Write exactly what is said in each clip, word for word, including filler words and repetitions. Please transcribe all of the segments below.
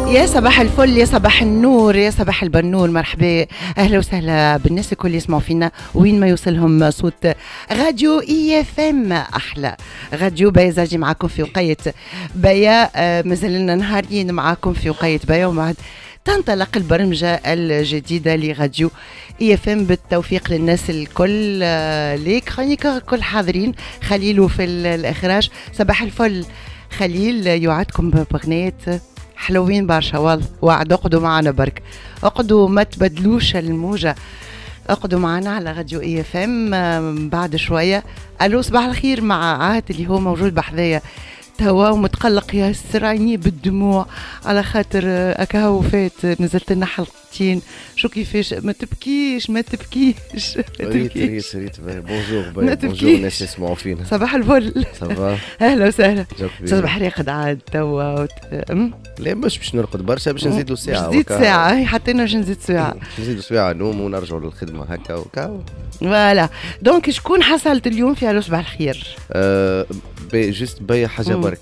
يا صباح الفل، يا صباح النور، يا صباح البنور، مرحبا، اهلا وسهلا بالناس الكل يسمعوا فينا وين ما يوصلهم صوت راديو اي اف ام. احلى راديو بيزاجي معاكم في وقايه بيا. آه مازال لنا نهارين معاكم في وقايه بيا، ومع تنطلق البرمجه الجديده لراديو اي اف ام بالتوفيق للناس الكل. آه لي كرونيكور الكل حاضرين، خليل في الاخراج. صباح الفل خليل، يوعدكم بغنية حلوين برشا والله، وعد اقعدوا معنا برك، اقعدوا ما تبدلوش الموجة، اقعدوا معنا على راديو اي اف ام. بعد شوية الو صباح الخير مع عهد اللي هو موجود بحذايا توا ومتقلق يا سرعيني بالدموع على خاطر اكاها وفات، نزلت لنا حلقتين. شو كيفاش؟ ما تبكيش ما تبكيش ريت ريت ريت بونجور بونجور الناس يسمعوا فينا. صباح الفل. صباح اهلا وسهلا. صباح راقد عاد توا. لا مش باش نرقد برشا، باش نزيدوا ساعه. باش نزيد ساعه، حتى انا باش نزيد ساعه باش نزيدوا ساعه نوم ونرجعوا للخدمه هكا وكا. فوالا دونك شكون حصلت اليوم في على صباح الخير؟ أه بي جست بي حاجه برك،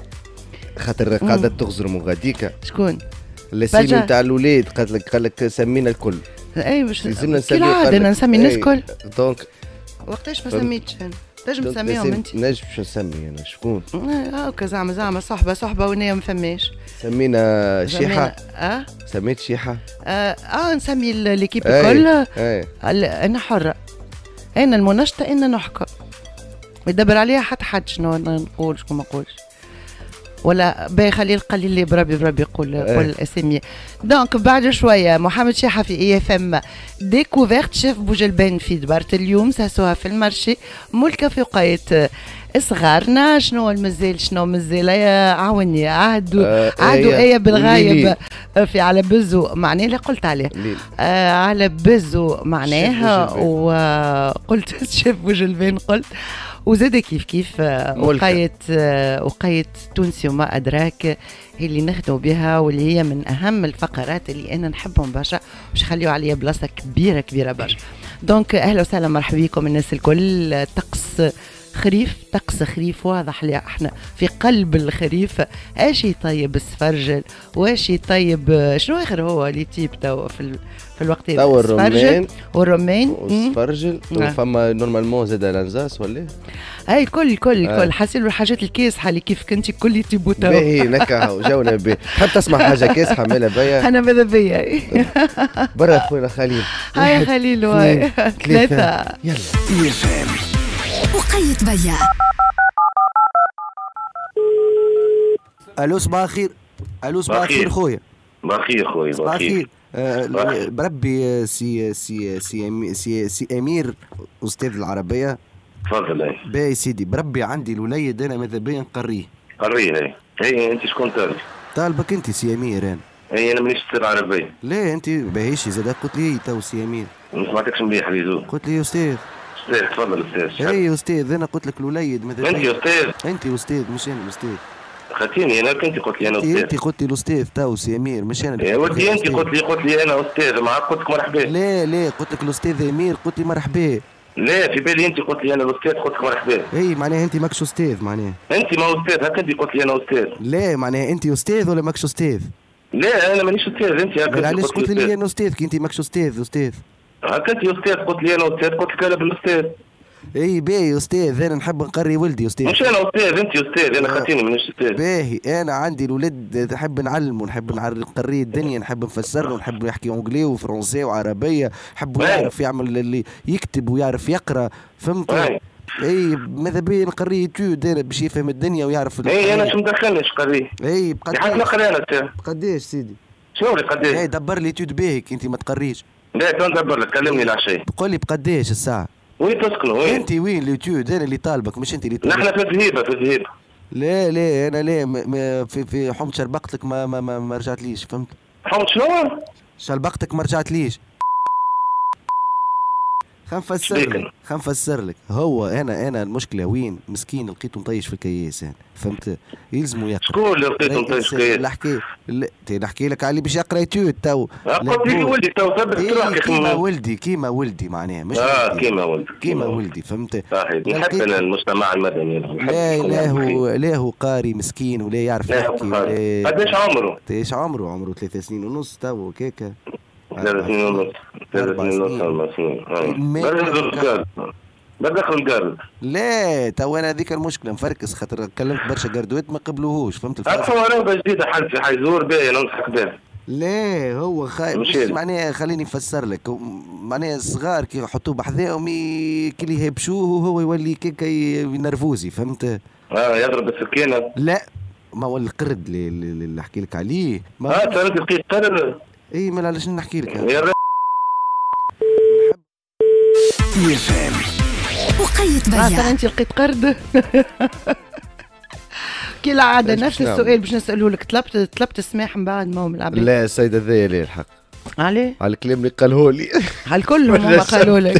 خاطر قاعده تغزرم وغاديكا. شكون؟ السيمي نتاع الاولاد قالت لك قال لك سمينا الكل. اي باش لازمنا نسمي كالعاده انا نسمي الناس الكل. دونك وقتاش ما سميتش انا؟ تنجم تسميهم انت؟ نجم باش نسمي انا شكون؟ هاكا زعما زعما صحبه صحبه وانا ما فماش. سمينا شيحه. اه سميت شيحه. اه, آه نسمي ليكيب الكل. اي انا حره، انا المنشطه، انا نحكم، يدبر عليها حتى حد شنو نقول شكون ما نقولش. ولا باهي خلي القليل اللي بربي بربي يقول قول الاسامي. دونك بعد شويه محمد شيحه في اي اف ام ديكوفيرت شيف بوجلبان في دبارة اليوم ساسوها في المارشي ملكه في وقايه صغارنا. شنو المزال شنو مازال عاوني عهدوا آه عهدوا ايه بالغايب في على بزو معناه اللي قلت عليه آه على بزو معناها، وقلت شيف بوجلبان قلت، وزاد كيف كيف وقاية وقاية تونسي وما أدراك هي اللي نخدموا بها، واللي هي من أهم الفقرات اللي أنا نحبهم برشا، باش خليوا عليا بلاصة كبيرة كبيرة برشا. دونك أهلا وسهلا مرحبا بكم الناس الكل. طقس خريف، طقس خريف واضح لي احنا في قلب الخريف. اشي طيب السفرجل واشي طيب شنو اخر هو اللي تيب تو في في الوقت هذا؟ تو الرمان والرمان والسفرجل. فما نورمالمون زاد الانزاس ولا اي كل كل آه. كل حاسين الحاجات الكاسحه اللي كيف كنتي كل تيبو تو باهي نكا وجونا به. تحب تسمع حاجه كاسحه مالا بيا؟ انا ماذا بيا برا خويا خليل. هاي خليل واي ثلاثه يلا وقاية بيا. الو صباح الخير. الو صباح الخير خويا. صباح الخير خويا. صباح الخير. آه بربي سي سي سي سي سي امير استاذ العربيه. تفضل. باهي سيدي، بربي عندي الوليد انا ماذا بيا نقريه. قريه. هي هي انت شكون طالب؟ طالبك انت سي امير. انا هي انا مانيش استاذ عربيه. لا انت باهيش زاد قلت لي تو سي امير. ما سمعتكش مليح ريزو. قلت لي استاذ. استاذ تفضل استاذ. اي استاذ انا قلت لك الوليد ماذا انت استاذ. انت استاذ مش انا الاستاذ. خدتيني انا كنت قلت لي انا استاذ. انت قلت لي الاستاذ تو سي امير مش انا. يا ودي انت قلت لي قلت لي انا استاذ معك قلت لك مرحبا. لا لا قلت لك الاستاذ امير قلت لي مرحبا. لا في بالي انت قلت لي انا الاستاذ قلت لك مرحبا. اي معناها انت ماكش استاذ معناها. انت ما استاذ هكا انت قلت لي انا استاذ. لا معناها انت استاذ ولا ماكش استاذ؟ لا انا مانيش استاذ. انت هكا علاش قلت لي انا استاذ كي انت ماكش استاذ؟ استاذ هكا انت استاذ قلت لي انا استاذ قلت لك انا بالاستاذ. اي باهي استاذ انا نحب نقري ولدي استاذ. مش انا استاذ انت استاذ. انا خاطيني مانيش استاذ. باهي انا عندي الولد نحب نعلمه، نحب نقريه الدنيا، نحب نفسر له، نحب يحكي انجلي وفرنسي وعربيه، نحب يعرف يعمل اللي يكتب ويعرف يقرا، فهمت؟ اي ماذا بيا نقريه تود انا باش يفهم الدنيا ويعرف. اي انا شو مدخلنيش قريه. اي بقداش؟ حتى نقرا انا تاع بقداش سيدي؟ شنو اللي قداش؟ اي دبر لي تود باهيك انت ما تقريش. لا تندبر لك كلمني العشيه. قول لي بقداش الساعه؟ وين تسكنوا وين؟ انت وين ليتيود؟ انا اللي طالبك مش انت اللي طالبك. نحن في ذهيبه في ذهيبه. لا لا انا لا ما في في حمض شربقتك ما ما ما, ما رجعتليش فهمت؟ حمض شنو؟ شربقتك ما رجعتليش. خل نفسر لك خل نفسر لك. هو انا انا المشكله وين؟ مسكين لقيته مطيش في الكياس يعني فهمت؟ يلزموا يقرا. شكون اللي لقيته مطيش في الكياس؟ الحكايه لا تي نحكي لك على باش يقرا يتيود تو. قلت لي ولدي تو ثبت إيه كيما ولدي كيما ولدي معناها مش اه كيما ولدي كيما ولدي فهمت. صحيح نحب المجتمع المدني. لا لا هو لا هو قاري مسكين ولا يعرف يحكي ولا. قداش عمره؟ قداش عمره؟ عمره ثلاث سنين ونص تو كيكا. ثلاث سنين ونص ثلاث سنين ونص أربع سنين. بدخل القرد. لا تو انا هذيك المشكله مفركس خاطر كلمت برشا قردوات ما قبلوهوش فهمت الفرق. اتصور رغبه جديده حل حيزور بها ننصحك بها. لا هو خايف مش معناها خليني نفسر لك معناها الصغار كي يحطوه بحذاهم كي يهبشوه وهو يولي كيكا نرفوزي فهمت. اه يضرب السكينه. لا ما هو القرد اللي نحكي لك عليه. اه انت لقيت قرد. اي ما علاش نحكي لك. وقيت بيا انت لقيت قرد. كي العاده نفس السؤال باش نسالوه لك. طلبت طلبت السماح من بعد ما هو من العباد؟ لا السيده ذي لي الحق. عليه؟ على الكلام اللي قاله لي. على الكل هما قالوا لك.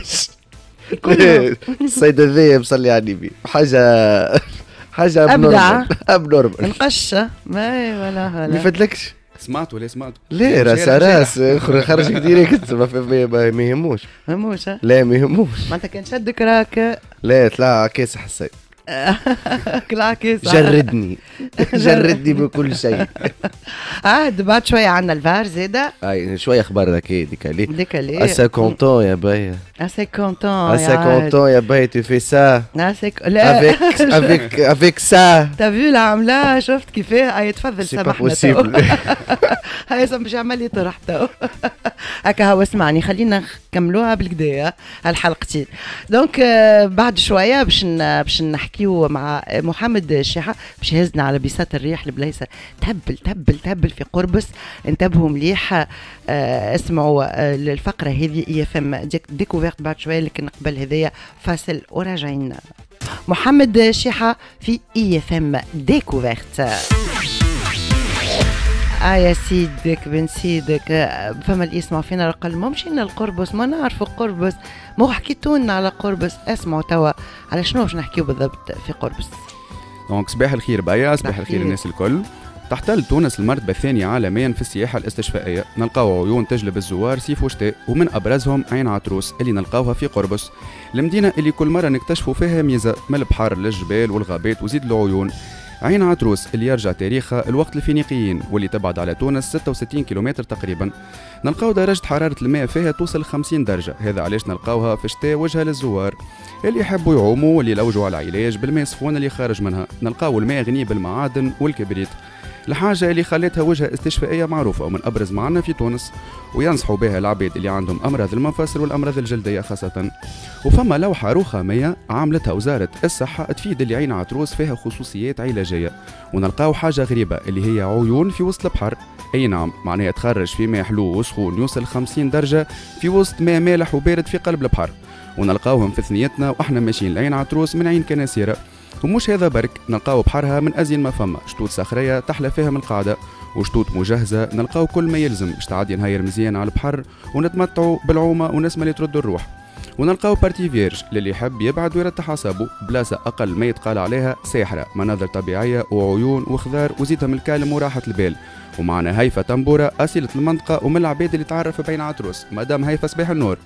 السيده ذي مصلي على النبي حاجه حاجه ابدع ابنورمال نقشه ما ولا ما يفدلكش. سمعت ولا سمعت؟ لا راس راس خرجك ديريكت ما يهموش ما يهموش. لا ما يهموش. معناتها كان شدك راك لا طلع كاسح السيد. طلع كاسح. جردني جردني بكل شيء. عاد بعد شويه عندنا الفار زاده. اي شويه اخبار لك ديك عليه. ديك عليه. اسا كونتون يا بايا. اسا كونتون. اسا كونتون يا بايا tu fais ça. لا avec avec avec ça. t'as vu العمله شفت كيفاه؟ اي تفضل سامحنا تو. هاي باش يعمل لي طرح تو. هكا هو اسمعني خلينا نكملوها بالكدايا هالحلقتين. دونك بعد شويه باش باش نحكيو مع محمد الشيحه باش يهزنا على بساط الريح البلايصه تهبل تهبل تهبل في قربص. انتبهوا مليح. آه اسمعوا آه الفقره هذه اي اف ام ديكوفيرت بعد شويه لكن قبل هذايا فاصل وراجعين. محمد الشيحه في اي اف ام ديكوفيرت. اه يا سيدك بن سيدك فما اللي يسمع فينا قال ما مشينا القربص ما نعرفوا قربص ما حكيتوا لنا على قربص. اسمعوا توا على شنو باش نحكيو بالضبط في قربص. دونك صباح الخير بايا صباح الخير الناس الكل. تحتل تونس المرتبة الثانية عالميا في السياحة الاستشفائية. نلقاو عيون تجلب الزوار صيف وشتاء ومن أبرزهم عين عتروس اللي نلقاوها في قربص، المدينة اللي كل مرة نكتشفوا فيها ميزة من البحر للجبال والغابات وزيد العيون. عين عتروس اللي يرجع تاريخها الوقت الفينيقيين واللي تبعد على تونس ستة وستين كيلومتر تقريبا. نلقاو درجة حرارة الماء فيها توصل خمسين درجة. هذا علاش نلقاوها في الشتاء وجهة للزوار اللي يحبوا يعوموا واللي يلوجوا على العلاج بالماء السخون اللي خارج منها. نلقاو الماء غني بالمعادن والكبريت، الحاجة اللي خلتها وجهة استشفائية معروفة ومن أبرز معنا في تونس وينصحوا بها العباد اللي عندهم أمراض المفاصل والأمراض الجلدية خاصة. وفما لوحة رخامية عاملتها وزارة الصحة تفيد اللي عين عتروس فيها خصوصيات علاجية. ونلقاو حاجة غريبة اللي هي عيون في وسط البحر. أي نعم معناها تخرج في ماء حلو وسخون يوصل خمسين درجة في وسط ماء مالح وبارد في قلب البحر. ونلقاوهم في ثنيتنا وإحنا ماشيين لعين عتروس من عين كناسيرة. ومش هذا برك، نلقاو بحرها من أزين ما فما شطوط صخرية تحلى فيها من القاعدة وشطوط مجهزة. نلقاو كل ما يلزم باش تعدي نهاير مزيان على البحر ونتمتعوا بالعومة ونسمة اللي ترد الروح. ونلقاو بارتي فيرج للي يحب يبعد ويرتاح حسابه، بلاصة أقل ما يتقال عليها ساحرة، مناظر طبيعية وعيون وخضار وزيتها من الكالم وراحة البال. ومعنا هيفا تنبورة أصيلة المنطقة ومن العباد اللي تعرف بين عتروس. مدام هيفا صباح النور.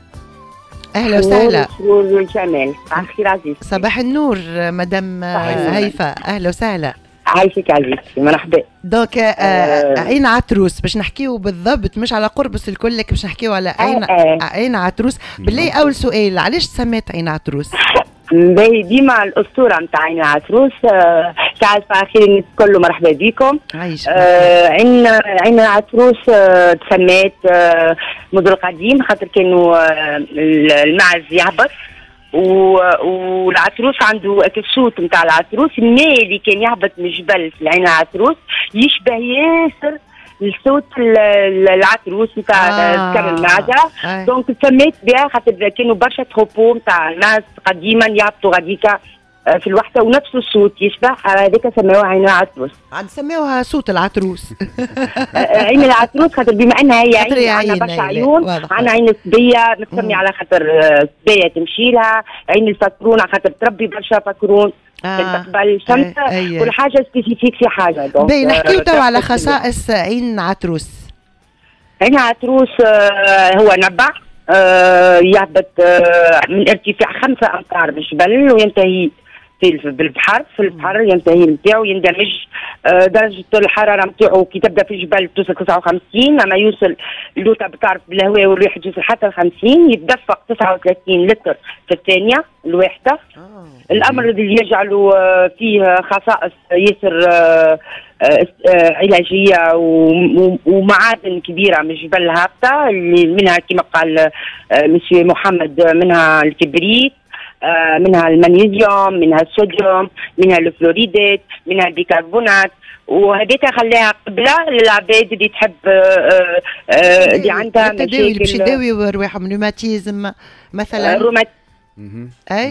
اهلا وسهلا. نور الجمال. عافية عزيزتي. صباح النور مدام هيفا. اهلا وسهلا. عايشك عزيزتي مرحبا. دونك آه عين عتروس باش نحكيو بالضبط مش على قربص الكل لك باش نحكيو على عين آه عين عتروس. بالله اول سؤال علاش سميت عين عتروس؟ باهي ديما الاسطوره نتاع عين عتروس. آه تعرف اخير الناس كله مرحبا بكم. عايش. آه عين عين عتروس آه تسميت آه منذ القديم خاطر كانوا آه المعز يهبط والعتروس عنده الصوت نتاع العتروس. الماء اللي كان يهبط من الجبل في العين العتروس يشبه ياسر الصوت العتروس نتاع سكر المعده. آه. دونك سميت بها خاطر كانوا برشا تروبو نتاع ناس قديما يهبطوا غاديكا في الوحده ونفس الصوت يشبه هذاك سموها عين العتروس. عاد سموها صوت العتروس. عين العتروس خاطر بما انها هي عين عندنا برشا عيون. عندنا عين الصبيه نسمي على خاطر صبيه تمشي لها، عين الفكرون على خاطر تربي برشا فكرون. آه. قبل فهمت كل حاجه سبيسيفيك في حاجه. دونك باهي نحكيو توا على خصائص عين عتروس. عين عتروس آه هو نبع آه يهبط آه من ارتفاع خمسة امتار بالجبل وينتهي في بالبحر. في البحر ينتهي نتاعو يندمج. آه درجة الحرارة نتاعو كي تبدا في الجبل توصل تسعة وخمسين، اما يوصل اللوطة بتعرف بالهواء والريح توصل حتى خمسين، يتدفق تسعة وثلاثين لتر في الثانية الواحدة. آه. الأمر اللي يجعله آه فيه خصائص ياسر آه آه علاجية ومعادن كبيرة من الجبل الهابطة اللي منها كما قال آه مسيو محمد منها الكبريت، آه منها المغنيسيوم، منها الصوديوم، منها الفلوريدات، منها البيكربونات. وهذيك خليها قبله للعباد اللي تحب آه آه اللي عندها مشاكل باش يداوي رواحهم روماتيزم مثلا. آه رومات اي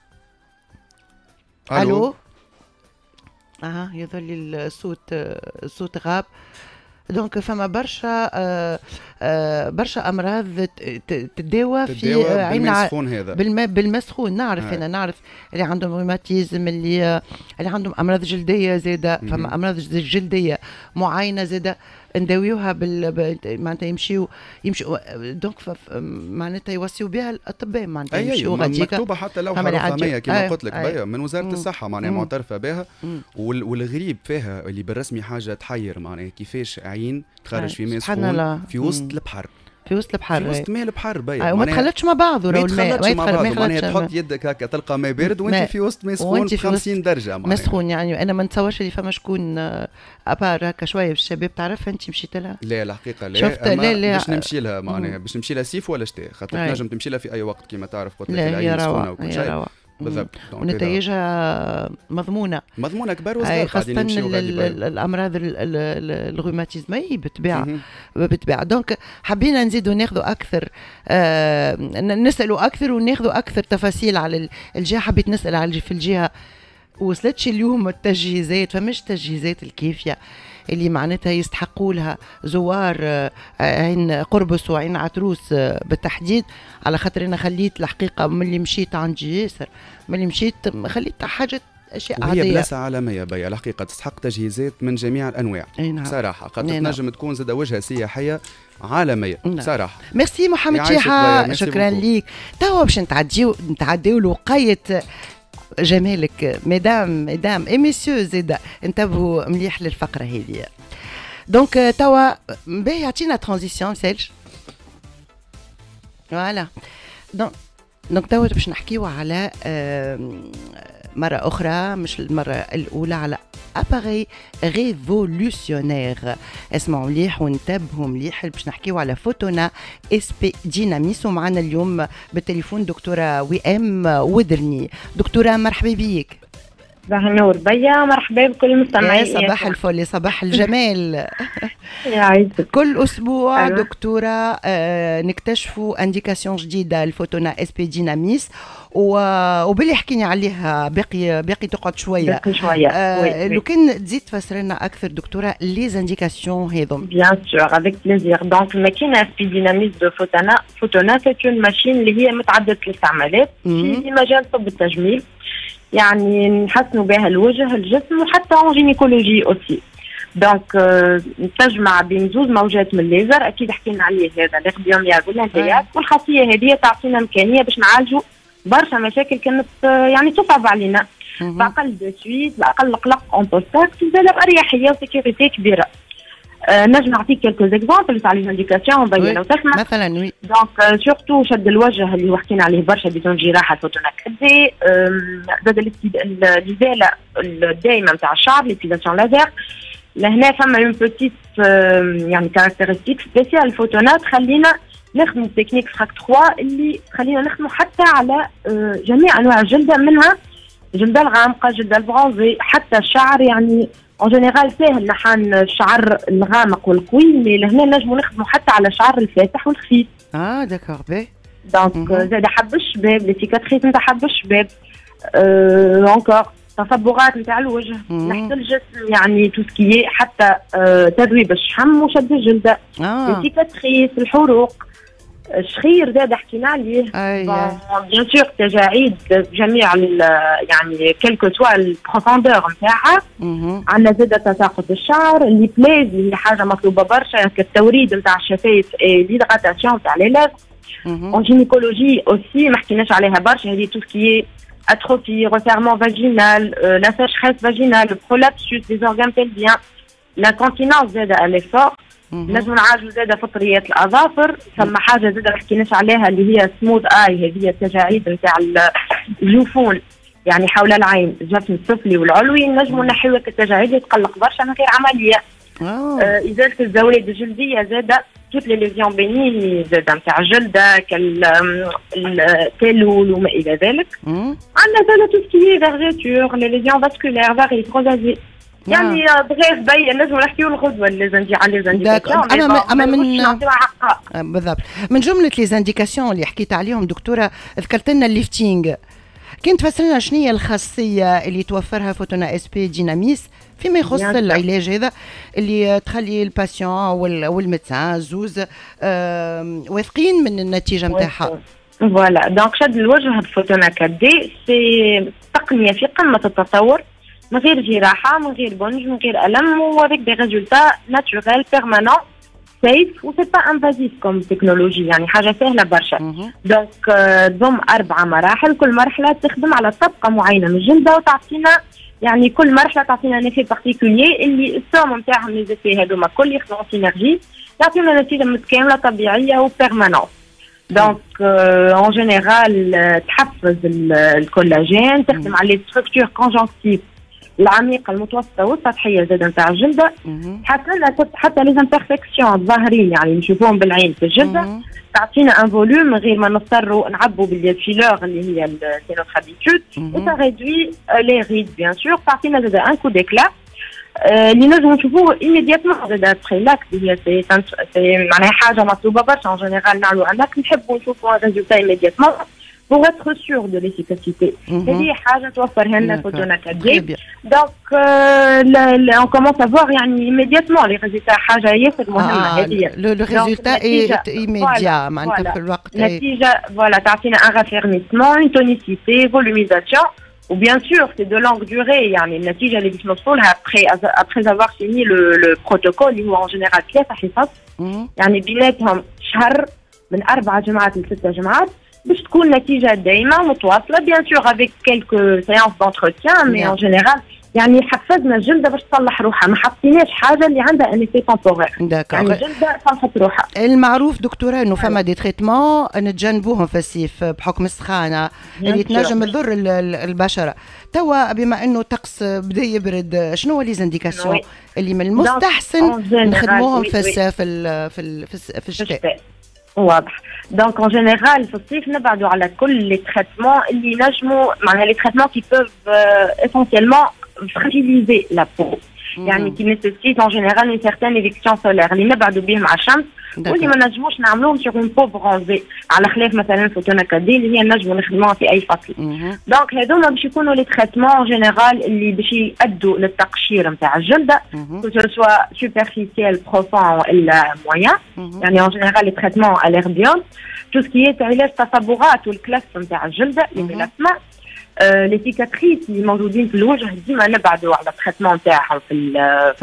الو اها يظل الصوت الصوت غاب. دونك فما برشا آه آه برشا امراض تداوى في عين بالماء السخون. هذا بالماء بالماء السخون. نعرف آه. انا نعرف اللي عندهم روماتيزم، اللي اللي عندهم امراض جلديه زاده. فما امراض جلديه معينه زاده نداويوها بال معناتها يمشيو يمشيو دونك معناتها يوصيو بها الاطباء معناتها يمشيو غاديك مكتوبه حتى لوحه رقميه كما أيه. قلت لك أيه. من وزاره مم. الصحه معناها معترفه بها. وال والغريب فيها اللي بالرسمي حاجه تحير معناها كيفاش عين تخرج في ماء سخون في وسط البحر. في وسط البحر في وسط ماء البحر باهي. وما تخلطش مع بعضه ما يتخلطش مع بعضه معناها تحط يدك هكا تلقى ماء بارد وانت في وسط ماء سخون خمسين درجه معناها ماء سخون. يعني انا ما نتصورش اللي فما شكون ابار هكا شويه بالشباب تعرف انت مشيت لها. لا الحقيقه لا شفت. لا لا باش نمشي لها معناها باش نمشي لها صيف ولا شتاء خاطر تنجم تمشي لها في اي وقت كما تعرف قلت لك العين سخونه وكل شيء بالضبط. ونتائجها مضمونه مضمونه كبار وصغار قاعدين يمشيو الامراض الروماتيزميه بالطبيعه بالطبيعه. دونك حبينا نزيدوا ناخذوا اكثر آه نسالوا اكثر وناخذوا اكثر تفاصيل على الجهه. حبيت نسال على في الجهه وصلتش اليوم التجهيزات، فمش تجهيزات الكافيه اللي معناتها يستحقوا لها زوار عين قربص وعين عتروس بالتحديد. على خاطر انا خليت الحقيقه من اللي مشيت عندي ياسر من اللي مشيت خليت حاجه اشياء عاديه. وهي بلاصه عالميه بيا الحقيقه تستحق تجهيزات من جميع الانواع. نعم. صراحه خاطر تنجم تكون زاد وجهه سياحيه عالميه. نعم. صراحه ميرسي محمد شيحه شكرا ليك. توا باش نتعديو نتعديو لوقايه جمالك مدام مدام اي مسيو زيدا انتبهوا مليح للفقره هذه. دونك توا باهي يعطينا ترانزيسيون سيلج فوالا. دونك دونك توا باش نحكيو على مرة أخرى مش المرة الأولى على أباري ريفولوشنير. اسمعوا مليح وانتبهوا مليح باش نحكيو على فوتونا اس بي ديناميس. ومعنا اليوم بالتليفون دكتورة وئام ودرني. دكتورة مرحبا بيك. صباح النور بيا، مرحبا بكل المستمعين. صباح الفل صباح الجمال. يا عيسى. كل اسبوع أيوة. دكتوره آه نكتشفوا انديكاسيون جديده الفوتونا اس بي ديناميس وباللي حكيني عليها باقي باقي تقعد شويه باقي شويه آه لو كان تزيد تفسر لنا اكثر دكتوره لي انديكاسيون هذم. بيان سور افيك بليزير. دونك الماكينه اس بي ديناميس دو فوتونا فوتونا سي اون ماشين اللي هي متعدده الاستعمالات في مجال طب التجميل، يعني نحسنوا بها الوجه الجسم وحتى اون جينيكولوجي اوسي. دونك تجمع بين زوج موجات من الليزر، اكيد حكينا عليه هذا الاغبيوميا والانتياك. والخاصيه هذه تعطينا امكانيه باش نعالجوا برشا مشاكل كانت يعني تصعب علينا باقل دو سويت باقل قلق اون بوستاك زاد باريحيه وسيكوريتي كبيره. أه نجم نعطيك كيلكو زيكزامبل تاع لي انديكاسيون ونبين وتسمع مثلا. وي دونك سورتو شد الوجه اللي حكينا عليه برشا بدون جراحه فوتوناك ادي زاد الازاله الدائمه نتاع الشعر ليبيلاسيون لازر. لهنا فما اون بوتيت يعني كاركتيرستيك سبيسيال الفوتونات خلينا نخدموا تكنيك فراك ثلاثة اللي خلينا نخدموا حتى على جميع انواع الجلده، منها الجلده الغامقه الجلده البرونزي حتى الشعر. يعني اون جينيرال ساهل نحن الشعر الغامق والقوي، مي لهنا نجموا نخدموا حتى على الشعر الفاتح والخفيف. اه داكور بي. دونك زاد حب الشباب لي سيكاتريس نتاع حب الشباب أه انكور تصبغات نتاع الوجه تحت الجسم، يعني تو سكي حتى أه تذويب الشحم وشد الجلده. آه. لي سيكاتريس الحروق الشخير زاد حكينا عليه بيان سور تجاعيد بجميع يعني كلكو سوا البروفوندور نتاعها. عندنا زاد تساقط الشعر اللي بليز اللي هي حاجه مطلوبه برشا كالتوريد نتاع الشفايف ليدغاتاسيون نتاع لي ليف. اون جينيكولوجي اوسي ما حكيناش عليها برشا هذه تو سكي اتروفي ريفيرمون فاجينال لا سيشخيس فاجينال برولابسوس دي اورغان بيلفيان لا كونتينونس زاد اليفور. لازم نعالجوا زاد فطريات الاظافر. ثم حاجه زاد ما حكيناش عليها اللي هي سموث اي هذه التجاعيد نتاع الجفون يعني حول العين الجفن السفلي والعلوي نجموا نحيوا التجاعيد اللي تقلق برشا من غير عمليه. آه ازاله الزوائد الجلديه زاد توت لي ليزيون بينين زاد نتاع الجلده كالتلول وما الى ذلك. عندنا زاد تو سكي فيرجيتور لي ليزيون فاسكولير فاريس روزازي يعني بغير باين لازم نحكيو الغدوه لي على لي زانديكاسيون. اما اما من بالضبط من جمله لي زانديكاسيون اللي حكيت عليهم دكتوره ذكرت لنا الليفتينغ. كنت تفسر لنا شنو هي الخاصيه اللي توفرها فوتونا اس بي ديناميس فيما يخص العلاج هذا اللي تخلي الباسيون والميدسان زوز واثقين من النتيجه نتاعها؟ فوالا دونك شد الوجه بفوتونا كدي سي تقنيه في قمه التطور من غير جراحه من غير بنج من غير الم وافيك دي ريزولتا ناتوريل بيرمانون سيف و سي با انفازيف كوم تكنولوجي يعني حاجه سهله برشا. دونك تضم اربعه مراحل كل مرحله تخدم على طبقه معينه من الجلده وتعطينا يعني كل مرحله تعطينا نيفي بارتيكولير اللي السوم نتاعهم لي زيفي هذوما كل يخدموا سينرجي يعطينا نتيجه متكامله طبيعيه وبيرمانون. دونك اون جينيرال تحفز الكولاجين تخدم على لي ستركتور كونجونكتيف العميقه المتوسطه والسطحيه زاد نتاع الجلده حتى حتى لي امبيرفكسيون الظاهرين يعني نشوفوهم بالعين في الجلده تعطينا ان فوليوم من غير ما نضطروا نعبوا بالفيلور اللي هي سي نوتر هابيتود وتا ريدوي لي ريد بيان سور تعطينا زاد ان كو ديكلا اللي نجموا نشوفوه ايميدياتمون زاد ابخي لاك هي سي سي معناها حاجه مطلوبه برشا ان جينيرال نعملوا عندك نحبوا نشوفوا ريزولتا ايميدياتمون pour être sûr de l'efficacité. هذه حاجة توفرها لنا فوتونا كدي. Donc on commence à voir يعني immédiatement les résultats حاجة ياسر مهمة هذه. Le résultat est immédiat معناتها في الوقت. نتيجة voilà تعطينا un raffermissement, une tonicité, volumisation. Ou bien sûr c'est de longue durée يعني النتيجة اللي باش نوصلوا لها après après avoir fini le le protocole اللي هو en général ثلاثة حصص. يعني بيناتهم شهر من أربعة جمعات لستة جمعات. باش تكون نتيجه دائمه متواصله بيان سور افيك كيلكو سيانس دونتروتيان مي ان جينيرال يعني حفزنا الجلده باش تصلح روحها ما حطيناش حاجه اللي عندها ان ايفي تمبورير يعني الجلده صلحت روحها. المعروف دكتوره انه فما دي تريتمون نتجنبوهم في الصيف بحكم السخانه اللي تنجم تضر البشره. توا بما انه الطقس بدا يبرد شنو هو لي زانديكاسيون اللي من المستحسن نخدموهم في في في في الشتاء؟ واضح. دونك اون جينيرال في الصيف نبعدوا على كل لي تريتمون اللي نجموا معناها لي تريتمون كي بوف اسونسيالمون فريجيليزي لا بو يعني كي نيسيسيت اون جينيرال اون سيغتان ايفيكسيون سولير اللي نبعدوا بهم على الشمس واللي ما نجموش نعملوهم سيغ اون بو برونزي على خلاف مثلا فوتونا كادي اللي هي نجموا نخدموها في اي فصل. دونك هذوما باش يكونوا لي تريتمون اون جينيرال اللي باش يأدوا للتقشير نتاع الجلده كو سوا سوبرفيسيال بروفون الا مويان يعني اون جينيرال لي تريتمون اليربيون تو سكي علاج التصبغات والكلاس نتاع الجلده لي ميلاسما لي سيكاتريس اللي موجودين في الوجه ديما نبعدوا على التريتمون نتاعهم في في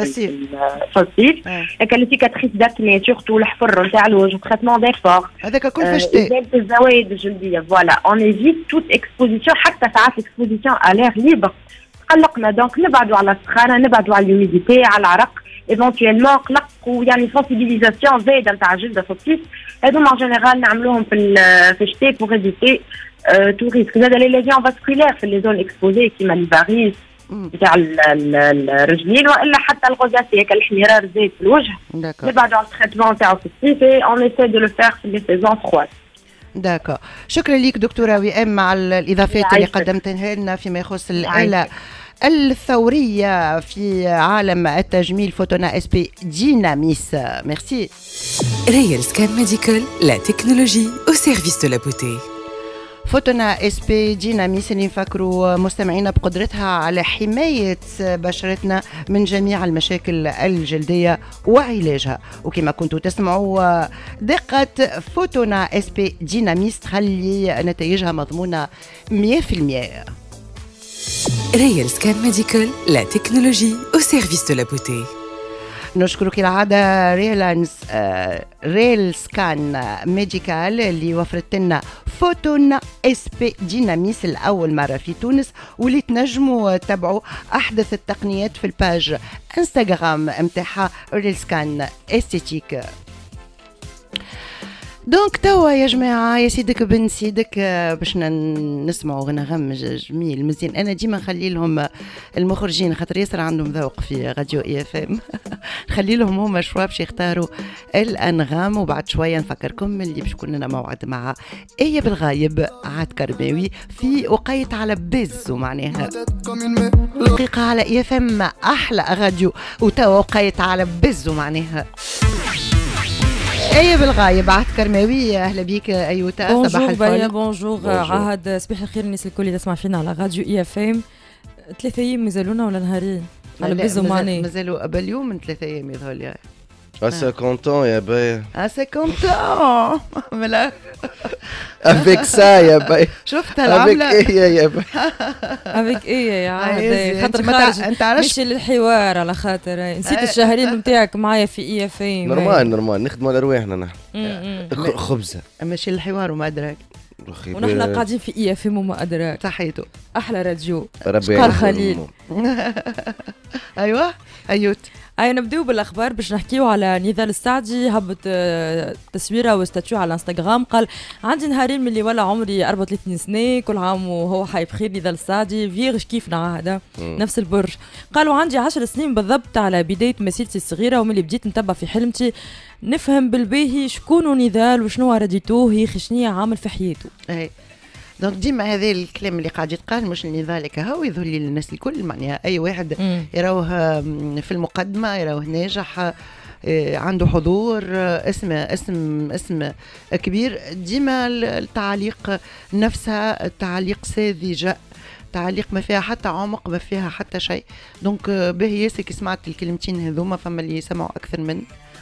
الصيف. هكا لي سيكاتريس داكني سورتو الحفر نتاع الوجه تريتمون ديفور هذاك كل في الشتاء ازاله الزوايد الجلديه فوالا اون ايفيت توت اكسبوزيسيون حتى ساعات اكسبوزيسيون الير ليبر قلقنا. دونك نبعدوا على السخانه نبعدوا على الهيوميديتي على العرق ايفونتويلمون قلق ويعني سنسيبيليزاسيون زايده نتاع الجلده في الصيف هذوما ان جينيرال نعملوهم في في الشتاء بوغ ايفيتي تو ريسك. زاد لي ليزيون فاسكولير في لي زون اكسبوزي كيما لي فاريس نتاع الرجلين والا حتى الغوزاسي كالاحمرار زايد في الوجه نبعدوا على التريتمون نتاعو في الصيف اون ايساي دو لو فير في لي سيزون فرواد. داكور شكرا ليك دكتوره وئام مع الاضافات اللي قدمتها لنا فيما يخص الآلة الثورية في عالم التجميل فوتونا اس بي ديناميس. ميرسي. ريال سكان ميديكال لا تكنولوجي au service de la beauté. فوتونا اس بي ديناميس اللي نفكروا مستمعينا بقدرتها على حماية بشرتنا من جميع المشاكل الجلدية وعلاجها. وكما كنتوا تسمعوا دقة فوتونا اس بي ديناميس تخلي نتائجها مضمونة مية بالمية. ريال سكان ميديكال، لا تكنولوجي au service de la beauté. نشكرك العادة ريلانس آه ريل سكان ميديكال اللي وفرت لنا فوتون اس بي ديناميس الأول مرة في تونس، واللي تنجموا تتابعوا أحدث التقنيات في الباج انستغرام متاعها ريل سكان استيتيك. دونك توا يا جماعة يا سيدك بن سيدك باش نسمعوا غنغم جميل مزيان. أنا ديما نخلي لهم المخرجين خاطر ياسر عندهم ذوق في راديو إي اف ام نخلي لهم هما شوا باش يختاروا الأنغام، وبعد شوية نفكركم اللي باش يكون لنا موعد مع إيه بالغايب عاد كرماوي في وقاية على بز، ومعناها دقيقة على إي اف ام أحلى راديو وتوا وقاية على بز، ومعناها ايه بالغايب عهد كرماوي. اهلا بيك ايوتا. صباح الفل. بونجور عهد صباح الخير الناس الكل اللي تسمع فينا على راديو اي اف ام. ثلاثة ايام مازالونا ولا نهارين على بزو ماني؟ مازالوا قبل يوم من ثلاثة ايام يظهر لي. اسا كونتون يا باي. اسا كونتون ملا افيك سا يا باي. شفتها العملة افيك ايه يا باي. افيك ايه يا عهد خاطر خارج انت عارف مش للحوار على خاطر نسيت الشهرين نتاعك معايا في اي اف ام. نورمال نورمال نخدموا على رواحنا نحن خبزة ماشي الحوار وما ادراك، ونحن قاعدين في اي اف ام وما ادراك. تحيته احلى راديو شكر خليل. ايوه ايوت. اي نبداو بالاخبار باش نحكيو على نضال السعدي. هبط تصويره واستاتيو على انستغرام قال عندي نهارين من اللي ولا عمري أربعة وثلاثين سنه، كل عام وهو حي بخير. نضال السعدي فيرج كيفنا هذا نفس البرج. قالوا عندي عشر سنين بالضبط على بدايه مسيرتي الصغيره، ومن اللي بديت نتبع في حلمتي نفهم بالباهي شكون نضال وشنو رديتوه يا شنيا عامل في حياته. اي دونك ديما هذا الكلام اللي قاعد يتقال مش لذلك هو يظهر لي للناس الكل، معناها اي واحد مم. يروه في المقدمه يروه ناجح عنده حضور اسم اسم اسم كبير، ديما التعليق نفسها تعليق ساذجه، تعليق ما فيها حتى عمق ما فيها حتى شيء. دونك باهي ياسر كي سمعت الكلمتين هذوما فما اللي سمعوا اكثر من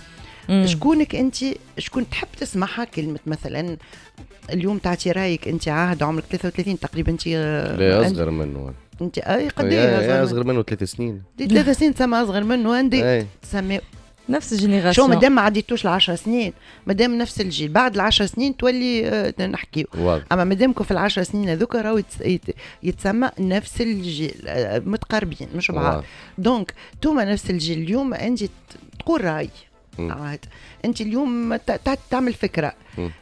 مم. شكونك انت، شكون تحب تسمعها كلمه مثلا اليوم تعطي رايك انت عهد عمرك ثلاثة وثلاثين تقريبا انت؟ لا اصغر منه انت اي قد ايه اصغر منه ثلاث سنين. دي ثلاث سنين تسمى اصغر منه عندي تسمى نفس الجينيراسيون. شو مادام ما عديتوش العشر سنين، مادام نفس الجيل بعد العشر سنين تولي اه نحكيو، اما مادامكم في العشر سنين هذوك راهو يتسمى نفس الجيل اه متقاربين مش بعض. دونك توما نفس الجيل اليوم انت تقول راي عاد انت اليوم تعمل فكره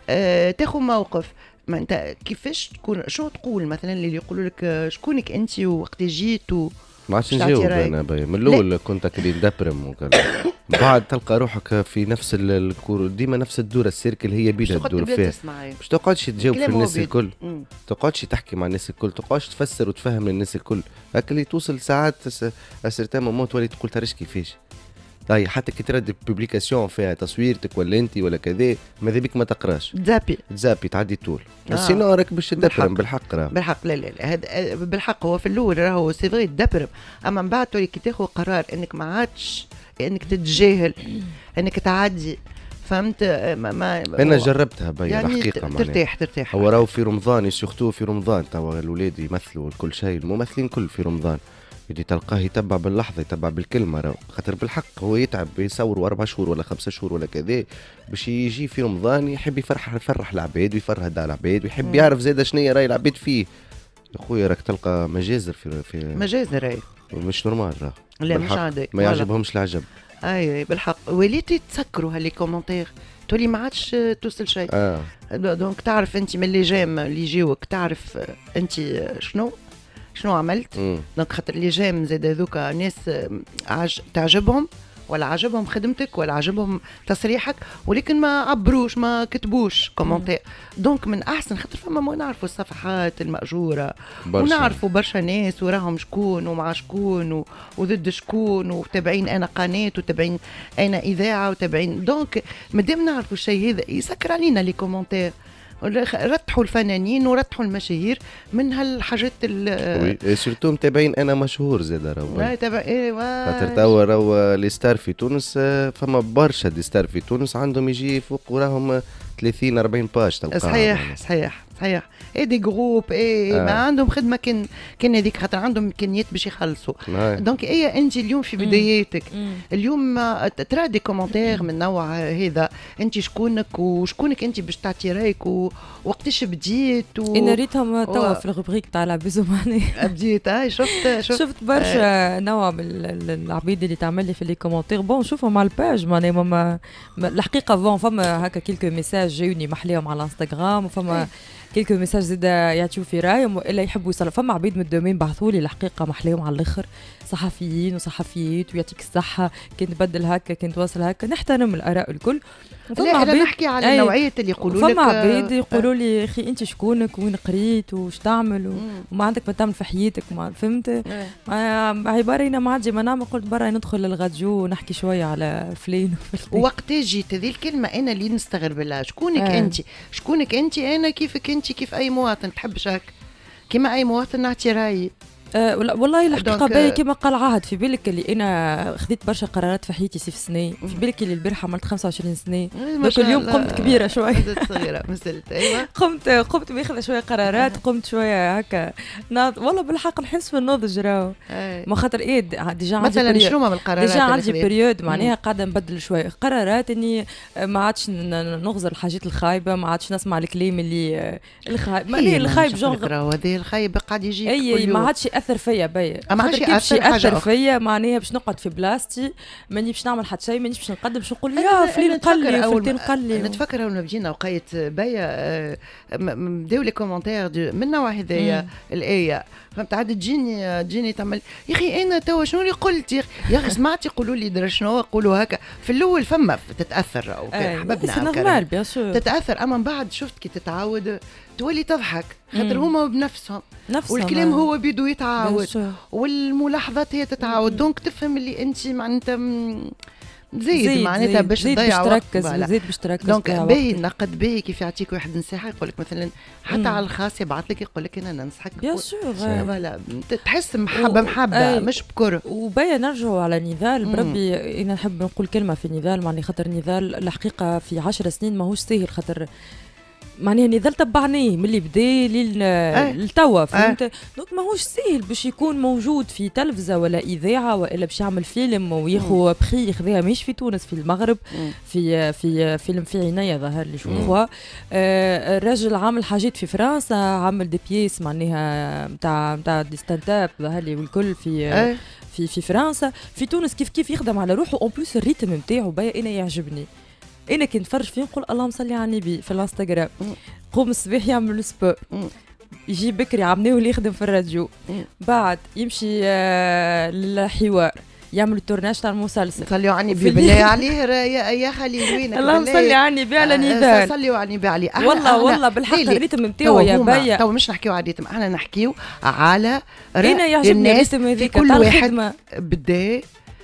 اه تاخذ موقف، ما انت كيفاش تكون شو تقول مثلا اللي يقولوا لك شكونك انت وقت جيت و ما عادش نجاوب انا باي من الاول كنت كلي ندبرم وكذا بعد تلقى روحك في نفس الكور ديما نفس الدوره السيركل هي بيدها تدور فيها، مش تقعدش تجاوب في الناس الكل، تقعدش تحكي مع الناس الكل، تقعدش تفسر وتفهم للناس الكل، هكا اللي توصل ساعات اسرتها مومون تولي تقول ترش كيفاش طيب حتى كي تردد بوبليكاسيون فيها تصويرتك ولا انت ولا كذا ماذا بك ما تقراش تزابي تزابي تعدي طول آه. سينو راك باش تدبرم بالحق راه بالحق. لا لا لا هذا بالحق هو في الاول راهو سي فري تدبرم، اما من بعد تولي كي تاخذ قرار انك ما عادش انك تتجاهل انك تعدي فهمت. ما, ما انا جربتها باي يعني الحقيقه معناها ترتاح ترتاح. هو راهو في رمضان سورتو في رمضان توا الاولاد يمثلوا كل شيء، الممثلين كل في رمضان يدي تلقاه يتبع باللحظه يتبع بالكلمه راهو خاطر بالحق هو يتعب يصور اربع شهور ولا خمسة شهور ولا كذا باش يجي في رمضان يحب يفرح يفرح العباد ويفرح العباد ويحب مم. يعرف زاده شنيا راهي العباد فيه. يا خويا راك تلقى مجازر في في مجازر راهي مش نورمال راه لا مش عادي ما يعجبهمش العجب. اي بالحق وليتي تسكروا هاللي كومونتير تولي ما عادش توصل شيء. آه. دونك تعرف انت من اللي جام اللي يجيوك تعرف انت شنو شنو عملت. دونك خاطر اللي جام زاد هذوكا ناس عج... تعجبهم ولا عجبهم خدمتك ولا عجبهم تصريحك ولكن ما عبروش ما كتبوش كومنتير. دونك من احسن خاطر فما ما نعرفوا الصفحات المأجوره ونعرفوا برشا ناس وراهم شكون ومع شكون و... وضد شكون وتابعين انا قناه وتابعين انا اذاعه وتابعين. دونك مادام نعرفوا الشيء هذا يسكر علينا لي كومنتير رتحوا الفنانين ورتحوا المشاهير من هالحاجات ال وي سورتو متابعين انا مشهور زاد راهو لا تبع ايوا خاطر توا راهو لي ستار في تونس فما برشا دي ستار في تونس عندهم يجي فوق وراهم ثلاثين أربعين باج تلقاهم. صحيح صحيح صحيح اي دي جروب اي آه. ما عندهم خدمه كان كان هذيك خاطر عندهم امكانيات باش يخلصوا دونك اي انت اليوم في بداياتك مم. اليوم ترى دي كومنتير من نوع هذا انت شكونك وشكونك انت باش تعطي رايك ووقتاش بديت و... انا ريتهم توا و... في الروبريك تاع لابيزو ماني بديت اي شفت شفت شفت برشا آه. نوع من العبيد اللي تعمل لي في لي كومنتير بون شوفهم على الباج ماني ما الحقيقه فون فما هكا كيلكو ميساج جاوني محليهم على الانستغرام وفما كيلكو ميساج زاد يعطيو في رايهم والا يحبوا يوصلوا فما عبيد من الدومين بعثوا لي الحقيقه محليهم على الاخر صحفيين وصحفيات ويعطيك الصحه كي تبدل هكا كي توصل هكا نحترم الاراء الكل. لا انا نحكي على النوعيه اللي يقولوا لك فما عبيد يقولوا لي يا اخي انت شكونك وين قريت وش تعمل و... وما عندك ما تعمل في حياتك ما فهمت عباره انا ما عندي ما نعمل قلت برا ندخل للغاديو ونحكي شويه على فلين وقت جيت هذه الكلمه انا اللي نستغرب لها شكونك آه. انت شكونك انت انا كيفك انت كيف اي مواطن تحبش هك كيما اي مواطن نعطي رايي أه والله الحقيقه باهي كما قال عهد في بالك اللي انا خذيت برشا قرارات في حياتي سي في سنين في بالك اللي البارحه عملت خمسة وعشرين سنه دوك اليوم قمت كبيره شويه صغيره مازلت ايوه قمت قمت باخذ شويه قرارات قمت شويه هكا ناض والله بالحق نحس في النضج راهو ما خاطر ايه ديجا عندي مثلا شنو من القرارات ديجا عندي بريود معناها قاعده نبدل شويه قرارات اني ما عادش نغزر الحاجات الخايبه ما عادش نسمع الكلام اللي الخايب ماني الخايب جونغ هذا الخايب قاعد يجي اي ما عادش ياثر فيا بيا ما كيفاش ياثر فيا معناها باش نقعد في بلاصتي ماني باش نعمل حتى شيء مانيش باش نقدم باش نقول يا فلان قال لي فلان قال لي نتفكر اول ما بدينا وقيت بيا بداو لي كومونتير من نوع هذايا الايه فهمت عاد تجيني تجيني تعمل يا اخي انا توا شنو اللي قلت يا اخي سمعت يقولوا لي درا شنو يقولوا هكا في الاول فما تتاثر او حببنا تتاثر اما من بعد شفت كي تتعود تولي تضحك خاطر هما بنفسهم والكلام هو بيدو يتعاود والملاحظات هي تتعاود دونك تفهم اللي انت معناتها زيد معناتها باش تضيع وقت زيد باش تركز دونك باهي النقد باهي كيف يعطيك واحد نصيحه يقول لك مثلا حتى مم. على الخاص يبعث لك يقول لك انا ننصحك بيان سور فوالا تحس محبه محبه و... مش بكره وبايا نرجعوا على نضال بربي انا نحب نقول كلمه في نضال معني خاطر نضال الحقيقه في عشر سنين ماهوش ساهل خاطر معناها نضال تبعناه من اللي بدا للتوا فهمت أه. دونك ماهوش سهل باش يكون موجود في تلفزه ولا اذاعه والا باش يعمل فيلم وياخذ بخي ياخذها مش في تونس في المغرب مم. في في فيلم في عنايه ظهر لي شوفوا آه الراجل عامل حاجات في فرنسا عامل دي بيس معناها نتاع نتاع دي ستاند اب ظهر لي والكل في أه. في في فرنسا في تونس كيف كيف يخدم على روحه اون بليس الريتم نتاعو بايا انا يعجبني انا كي نتفرج فيه نقول اللهم صل على النبي في الانستغرام قوم الصباح يعمل سبور يجي بكري عمناه اللي يخدم في الراديو بعد يمشي آه للحوار يعمل التورناج تاع المسلسل صليوا على النبي بالله عليه يا خليل وينك اللهم صل على النبي على نضال صليوا على النبي عليه والله والله بالحق الريتم نتاعو يا بيا تو مش نحكيو على الريتم احنا نحكيو على انا يعجبني الريتم هذيك كل واحد بدا يا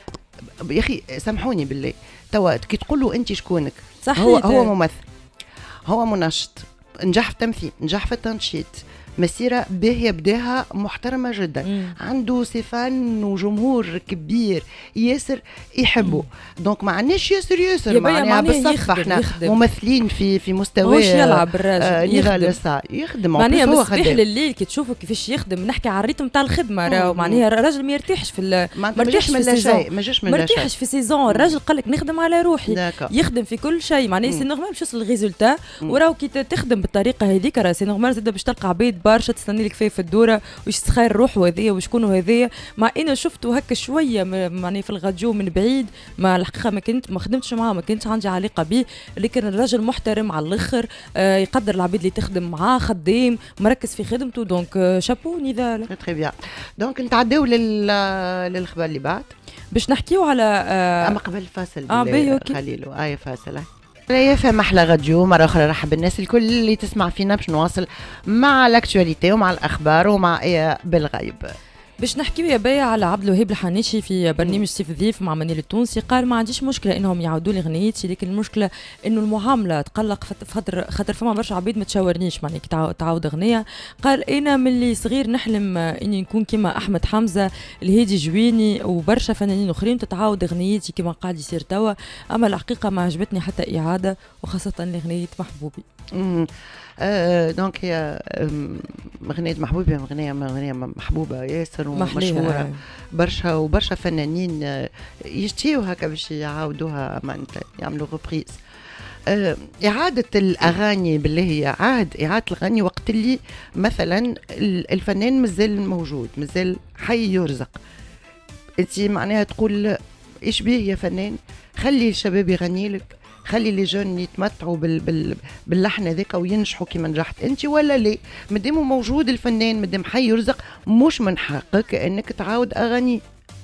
اخي سامحوني بالله توا كي تقولوا انت شكونك صحيح هو هو ممثل هو منشط نجح في التمثيل نجح في التنشيط مسيرة باهية بداها محترمة جدا مم. عنده سيفان وجمهور كبير ياسر يحبه دونك ما عندناش ياسر ياسر معناها بالصف احنا ممثلين في في مستوى مش يلعب الراجل آه يخدم يخدم معناها من الصباح لليل كي تشوفه كيفاش يخدم نحكي على الريتم تاع الخدمه راهو معناها الراجل ما يرتاحش في ما مرتاحش من لا شيء ما جاش من لا شيء مرتاحش في سيزون الراجل قال لك نخدم على روحي داكا. يخدم في كل شيء معناها سي نورمال باش يوصل الريزولتا وراهو كي تخدم بالطريقه هذيك راه سي نورمال زاد باش تلقى عباد برشا تستني لك فيه في الدوره وش تخير روحه هذيا وشكونه هذيا مع انا شفته هكا شويه معني في الغاديو من بعيد ما الحقيقه ما كنت ما خدمتش معاه ما كنتش عندي علاقه به لكن الراجل محترم على الاخر آه يقدر العباد اللي تخدم معاه خدام مركز في خدمته دونك آه شابو نضال تري بيان دونك نتعداو للخبر اللي بعد باش نحكيو على آه اما قبل الفاصل اه خليلو اي فاصل يا فهم احلى غاديو مره اخرى رحب بالناس الكل اللي تسمع فينا باش نواصل مع الاكtualité ومع الاخبار ومع ايه بالغيب باش نحكيو يا بايا على عبد الوهاب الحنيشي في برنامج سيف الضيف مع منير التونسي. قال ما عنديش مشكله انهم يعاودوا لي غنيتي، لكن المشكله انه المعامله تقلق خاطر خاطر فما برشا عبيد ما تشاورنيش معناها كي تعاود غنيه. قال انا ملي صغير نحلم اني نكون كيما احمد حمزه الهادي جويني وبرشا فنانين اخرين تتعاود غنيتي كيما قاعد يصير توا، اما الحقيقه ما عجبتني حتى اعاده وخاصه لغنيه محبوبي. امم آه دونك هي مغنية محبوبة مغنية مغنية محبوبة ياسر ومشهورة برشا وبرشا فنانين يشتيو هكا باش يعاودوها معناتها يعملوا غوبريز. آه إعادة الأغاني بالله هي عاد إعادة الأغاني وقت اللي مثلا الفنان مازال موجود مازال حي يرزق، أنت معناها تقول إيش بيه يا فنان، خلي الشباب يغني لك، خلي لي جون يتمتعوا بال بال باللحن هذاك وينجحوا كيما نجحت انت، ولا لا مادام موجود الفنان مادام حي يرزق مش من حقك انك تعاود اغاني.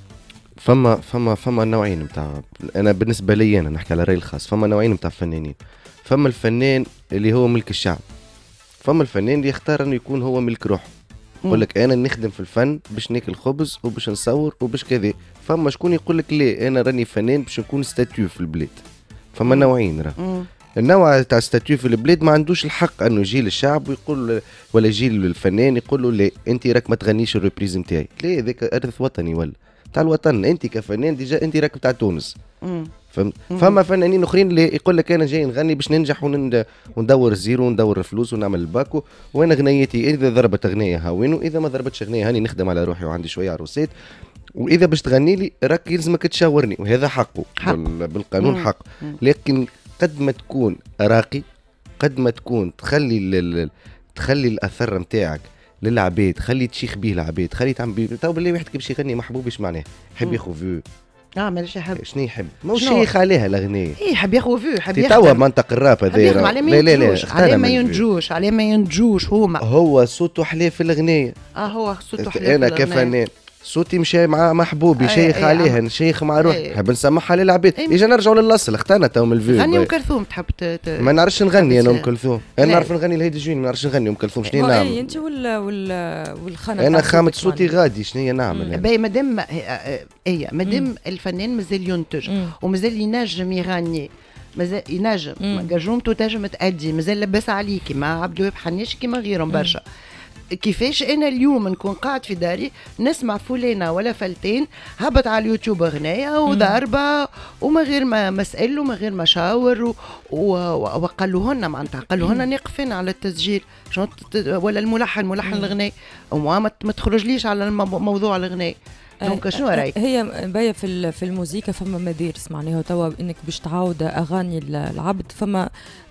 فما فما فما نوعين نتاع، انا بالنسبه لي انا نحكي على رايي الخاص، فما نوعين نتاع فنانين. فما الفنان اللي هو ملك الشعب، فما الفنان اللي يختار انه يكون هو ملك روحه، يقول لك انا نخدم في الفن باش ناكل خبز وباش نصور وباش كذا. فما شكون يقول لك لا انا راني فنان باش نكون ستاتيو في البلاد. فما نوعين راه. النوع تاع ستاتيو في البلاد ما عندوش الحق انه يجي للشعب ويقول ولا يجي للفنان يقول له لا انت راك ما تغنيش الريبريز نتاعي، لا هذاك ارث وطني ولا تاع الوطن، انت كفنان ديجا انت راك تاع تونس. فهمت؟ فما فنانين اخرين اللي يقول لك انا جاي نغني باش ننجح وندور الزيرو وندور الفلوس ونعمل الباكو، وانا غنيتي اذا ضربت اغنيه هاوين واذا ما ضربتش اغنيه هاني نخدم على روحي وعندي شويه عروسات، واذا باش تغني لي راك يلزمك تشاورني، وهذا حقه حق. بالقانون حق. لكن قد ما تكون راقي، قد ما تكون تخلي تخلي الاثر نتاعك للعباد، خلي تشيخ به العباد، خلي تعمل بيه. تو بالله واحد كيفاش يغني محبوب ايش معناه؟ يحب ياخذ فيو. اه ماش يحب شنو يحب؟ مو شيخ عليها الاغنيه. اي يحب ياخذ فيو، يحب ياخذ توا منطق الراب هذا. لا لا لا على ما ينجوش، على ما ينجوش هما. هو صوته حلاه في الاغنيه. اه هو صوته حلاه. انا كفنان صوتي مشى مع محبوبي شيخ أي عليها أي شيخ مع روحي نحب نسمعها للعباد. اجا نرجعوا للاصل اختنا تو من الفيو. غني ام كلثوم تحب ما نعرفش نغني انا ام كلثوم، انا نعرف نغني الهيدي جوين ما نعرفش نغني ام كلثوم. شنو نعمل؟ اي انت ولا ولا والخانه انا خامه صوتي غادي شنو نعمل؟ باهي مادام اي مادام الفنان مازال ينتج ومازال ينجم يغني، مازال ينجم جرجومته تنجم تأدي، مازال لاباس عليه كيما عبد الوهاب حنيش كيما غيرهم برشا. كيفاش انا اليوم نكون قاعد في داري نسمع فلانه ولا فلتين هبط على اليوتيوب اغنيه وضربه وما غير ما مسأل وما غير ما شاور وقالوهن معناتها قالوهن ناقفين على التسجيل ولا الملحن ملحن الاغنيه وما ما تخرجليش على موضوع الاغنيه. دونك شنو رايك؟ هي باية في في الموسيقى فما مدارس معناها توا انك باش تعاود اغاني العبد فما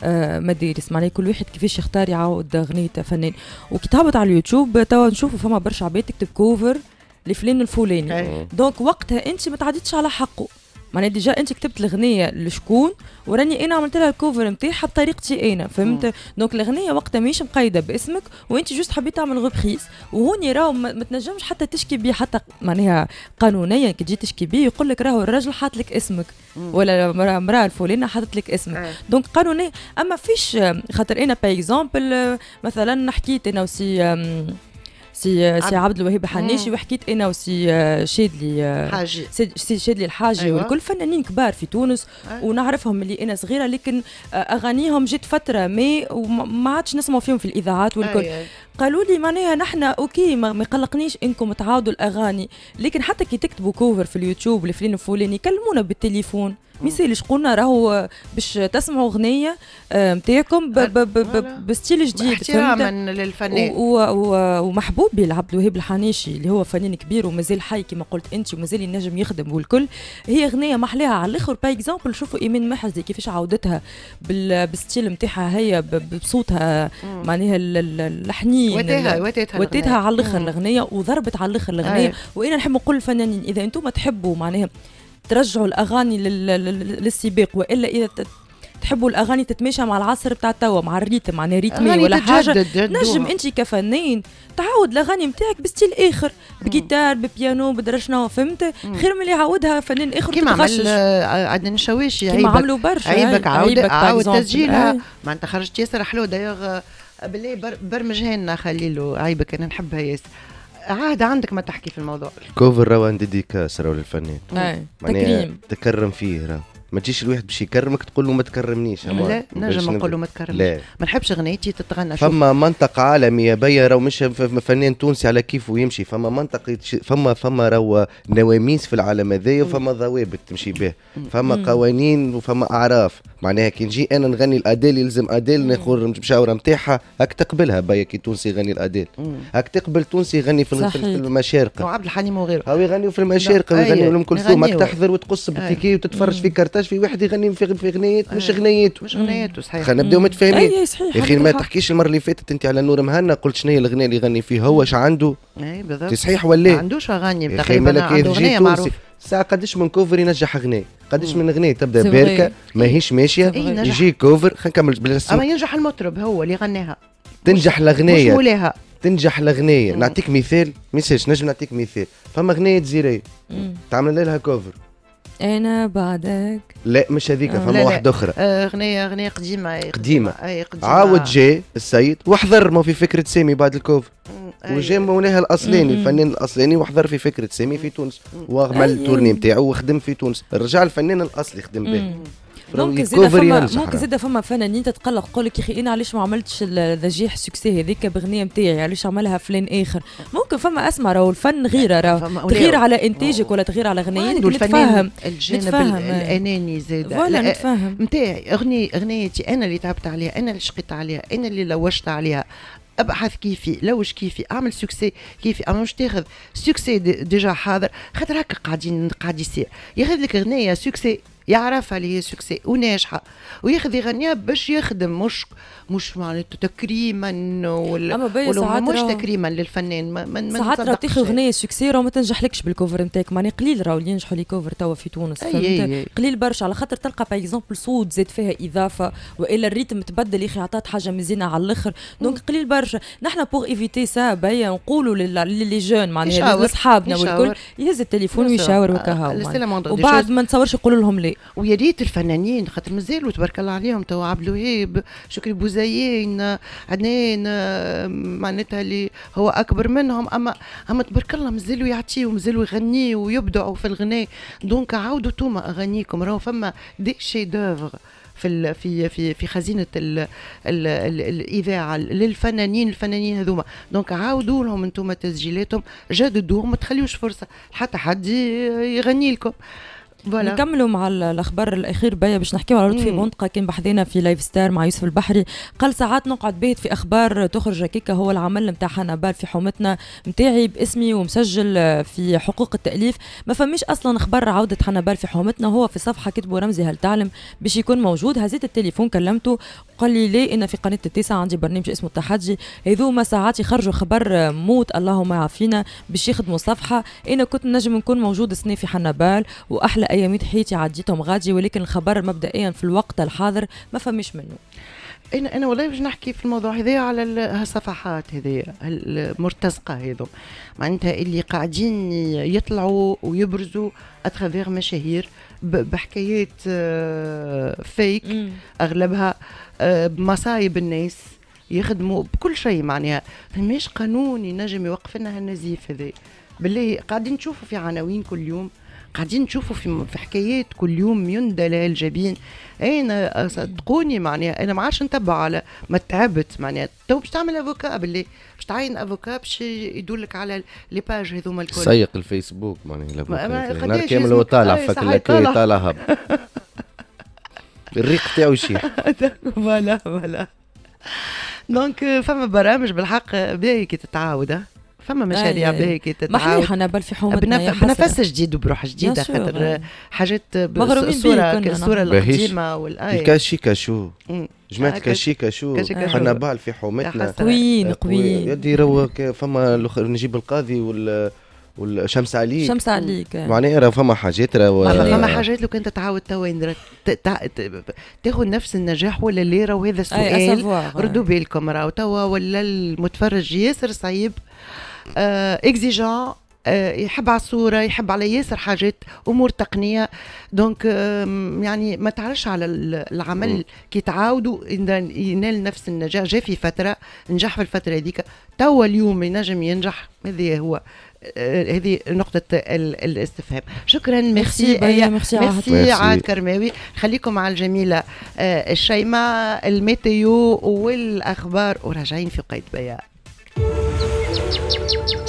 مدارس معناها كل واحد كيفاش يختار يعاود اغنيه فنان. وكي تهبط على اليوتيوب توا نشوفوا فما برشا عباد تكتب كوفر لفلان الفلاني، دونك وقتها انت ما تعديتش على حقه معناها ديجا انت كتبت الاغنيه لشكون وراني انا عملت لها الكوفر نتاعها بطريقتي انا، فهمت؟ دونك الاغنيه وقتها ماهيش مقيده باسمك وانت جوست حبيت تعمل غوبريز، وهوني راهو ما تنجمش حتى تشكي بيه حتى معناها قانونيا كي تجي تشكي بيه يقول لك راهو الراجل حاط لك اسمك ولا المراه الفلانيه حاطت لك اسمك. دونك قانونيا اما فيش خاطر انا باي اكزومبل مثلا حكيت انا وسي سي سي عبد الوهاب الحنيشي وحكيت انا وسي شادلي حاجي سي شادلي الحاجي أيوة. والكل فنانين كبار في تونس أيوة. ونعرفهم اللي انا صغيره لكن اغانيهم جت فتره ما وما عادش نسمعوا فيهم في الاذاعات والكل أيوة. قالوا لي معناها نحن اوكي ما يقلقنيش انكم تعاودوا الاغاني، لكن حتى كي تكتبوا كوفر في اليوتيوب لفلان الفلاني كلمونا بالتليفون ميسالش قلنا راهو باش تسمعوا اغنيه نتاعكم بستيل جديد احتراما للفنان ومحبوبي العبد الوهاب الحنيشي اللي هو فنان كبير ومازال حي كما قلت انت ومازال ينجم يخدم والكل. هي اغنيه محلاها على الاخر باي اكزومبل شوفوا ايمان محرزي كيفاش عاودتها بالستيل نتاعها هي بصوتها معناها اللحنين وتيتها وتيتها على الاخر الاغنيه وضربت على الاخر الاغنيه. وانا نحب نقول للفنانين اذا انتم تحبوا معناها ترجعوا الاغاني للسباق والا اذا تحبوا الاغاني تتماشى مع العصر بتاع توا مع الريتم معناها ريتمي ولا حاجه نجم انت كفنان تعاود الاغاني نتاعك بستيل اخر بجيتار ببيانو بدرشنا فهمت خير من اللي يعاودها فنان اخر كيما عمل عدن الشواشي كيما عملوا برشا عيبك عاود عاود تسجيلها معناتها خرجت ياسر حلو دايوغ بالله برمج هنا خليله عيبك انا نحبها ياسر. عاد عندك ما تحكي في الموضوع. الكوفر راهو عندي ديكاس راهو للفنان. اي تكريم. تكرم فيه راهو. ما تجيش الواحد باش يكرمك تقول له ما تكرمنيش. لا نجم نقول له ما تكرمنيش. ما نحبش غنيتي تتغنى. فما منطقة عالمية بيا راهو مش فنان تونسي على كيفه يمشي. فما منطقة فما فما راهو نواميس في العالم هذايا وفما ضوابط تمشي به. فما قوانين وفما أعراف. معناها كي نجي أنا نغني الأديل يلزم أديل ناخذ المشاورة نتاعها هاك تقبلها بيا كي تونسي يغني الأديل. هاك تقبل تونسي يغني في, في المشارقة. وعبد الحليم وغيره. هاو يغنيوا في المشارقة ويغنيوا لهم كلثوم. هاك تحضر وتقص بالتيكي وتتفرج في كرتاج في واحد يغني في في غنيات مش غنيته مش غنيته صحيح. خلينا نبداو متفاهمين يا اخي. ما تحكيش المره اللي فاتت انت على نور مهنا قلت شنو هي الاغنيه اللي يغني فيها هو اش عنده. اي بالضبط صحيح ولا ما عندوش اغاني تقريبا عنده اغنيه معروفه. ساعه قداش من كوفر ينجح اغنيه قداش من اغنيه تبدا باركه ماهيش ماشيه يجي كوفر خلينا نكمل بالاسم. اما ينجح المطرب هو اللي غناها تنجح الاغنيه مش مولاها تنجح الاغنيه. نعطيك مثال ميساج نجم نعطيك مثال. فما اغنيه زيري تعمل لها كوفر انا بعدك. لا مش هذيك. فما واحدة أخرى أغنية أغنية قديمة قديمة, قديمة. عاود جاء السيد وحضر ما في فكرة سامي بعد الكوفر وجا موناها الأصلاني الفنان الأصلاني وحضر في فكرة سامي في تونس وعمل التورني نتاعو وخدم في تونس. رجع الفنان الأصلي خدم به. ممكن زيدا فما ممكن زيدا فما فنانين تتقلق تقول لك يا اخي انا علاش ما عملتش النجاح سكسي هذيك بغنيه نتاعي علاش عملها فلان اخر. ممكن فما اسمع راهو الفن غيره راهو تغير على انتاجك ولا تغير على غنيتك. نتفاهم الجانب الاناني زاده ولا نتفاهم نتاعي اغني اغنيتي انا اللي تعبت عليها انا اللي شقيت عليها انا اللي لوجت عليها. ابحث كيفي لوش كيفي اعمل سوكسي كيفي. اما مش تاخذ سوكسي ديجا حاضر خاطر هكا قاعدين قاعد يصير ياخذ لك اغنيه سوكسي يعرفها اللي هي سوكسي وناجحه وياخذ يغنيها باش يخدم مش مش معناته تكريما ولا ولا مش تكريما للفنان. ما ما ساعات راهو تاخذ اغنيه سوكسي راهو ما تنجحلكش بالكوفر نتاعك. معني قليل راهو اللي ينجحوا لي كوفر توا في تونس فهمت. قليل برشا على خاطر تلقى باغ اكزومبل صوت زاد فيها اضافه والا الريتم تبدل يا اخي عطات حاجه مزيانه على الاخر. دونك قليل برشا. نحن بوغ ايفيتي سا بيا نقولوا للي جون معناها لاصحابنا والكل يهز التليفون ويشاور وكهو وبعد ما نتصورش يقولوا لهم لا. ويا ريت الفنانين خاطر مازالوا تبارك الله عليهم توا عبد الوهاب شكري بوزيين عدنان معناتها اللي هو اكبر منهم اما اما تبارك الله مازالوا يعطيوا مازالوا يغنيوا ويبدعوا في الغناء. دونك عاودوا توما اغانيكم راهو فما دي شي دوفر في في في في خزينه ال ال ال الاذاعه للفنانين الفنانين هذوما. دونك عاودوا لهم انتم تسجيلاتهم جددوهم ما تخليوش فرصه حتى حد يغني لكم. فوالا نكملوا مع الاخبار الاخير بيا باش نحكيو على لطفي بونطقه كان بحذينا في لايف ستار مع يوسف البحري. قال ساعات نقعد باهت في اخبار تخرج هكاكا هو العمل نتاع حنبال في حومتنا نتاعي باسمي ومسجل في حقوق التاليف. ما فماش اصلا اخبار عوده حنبال في حومتنا. هو في صفحه كتبوا رمزي هل تعلم باش يكون موجود. هزيت التليفون كلمته قال لي ليه ان في قناه التاسعه عندي برنامج اسمه التحدي هذوما ساعات يخرجوا خبر موت اللهم يعافينا باش يخدموا صفحه. انا كنت نجم نكون موجود سنه في حنبال واحلى ايام حياتي عديتهم غادي ولكن الخبر مبدئيا في الوقت الحاضر ما فماش منه. انا انا والله باش نحكي في الموضوع هذا على الصفحات هذه المرتزقه هذو معناتها اللي قاعدين يطلعوا ويبرزوا اترافير مشاهير بحكايات فيك اغلبها بمصايب الناس يخدموا بكل شيء. معناها فماش قانون ينجم يوقف لنا هالنزيف هذا. بالله قاعدين نشوفوا في عناوين كل يوم قاعدين نشوفوا في في حكايات كل يوم يندى لها الجبين. انا صدقوني معناها انا ما عادش نتبع على ما تعبت معناها تو باش تعمل افوكا باللي باش تعين افوكا باش يدلك على لي باج هذوما الكل. سيق الفيسبوك معناها نهار كامل هو طالع فكلاكي طالع هب الريق تاعو يشيح. فوالا فوالا دونك فما برامج بالحق باهي كي تتعاود فما مشاريع باهي كي تتعاود حنبال في حومتنا بنفس جديد وبروح جديده خاطر حاجات الصوره الصوره القديمه والاي الكاشي كاشو جماعه كاشي كاشو حنبال في حومتنا قويين قويين يدي راه فما نجيب القاضي وال والشمس عليك شمس عليك معناها راه فما حاجات راه فما حاجات لو كنت تعاود توين تاخذ نفس النجاح ولا لا راه هذا السؤال ردوا بالكم راه توا ولا المتفرج ياسر صعيب اكزيجون يحب على الصورة، يحب على ياسر حاجات أمور تقنية. دونك يعني ما تعرفش على العمل كي تعاودوا ينال نفس النجاح. جاء في فترة نجح في الفترة هذيك، توا اليوم ينجم ينجح. هذه هو هذه نقطة الاستفهام. شكرا. ميرسي ميرسي ميرسي عاد كرماوي. خليكم مع الجميلة الشيماء، الميتيو والأخبار وراجعين في قيد بيان.